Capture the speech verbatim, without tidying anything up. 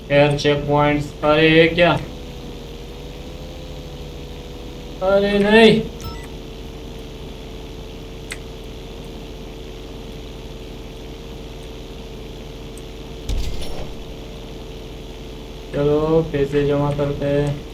Air check points, अरे ये क्या, अरे नहीं। चलो पैसे जमा करते हैं।